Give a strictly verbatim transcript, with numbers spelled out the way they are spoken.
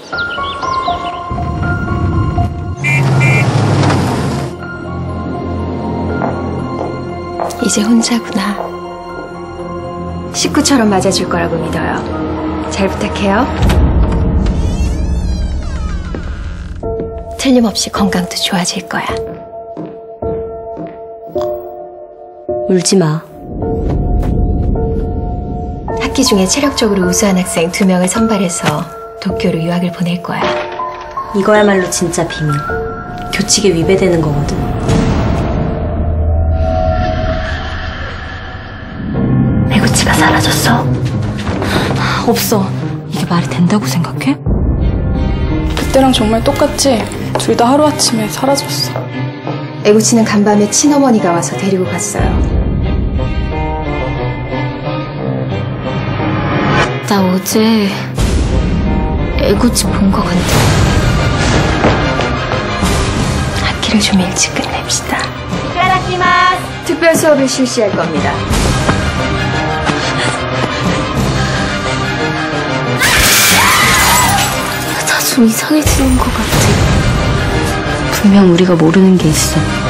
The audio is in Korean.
이제 혼자구나. 식구처럼 맞아줄 거라고 믿어요. 잘 부탁해요. 틀림없이 건강도 좋아질 거야. 울지 마. 학기 중에 체력적으로 우수한 학생 두 명을 선발해서 도쿄로 유학을 보낼 거야. 이거야말로 진짜 비밀. 교칙에 위배되는 거거든. 애구치가 사라졌어? 없어. 이게 말이 된다고 생각해? 그때랑 정말 똑같지? 둘 다 하루아침에 사라졌어. 애구치는 간밤에 친어머니가 와서 데리고 갔어요. 나 어제 애구치 본 것 같아. 학기를 좀 일찍 끝냅시다. 특별 수업을 실시할 겁니다. 나 좀 이상해지는 것 같아. 분명 우리가 모르는 게 있어.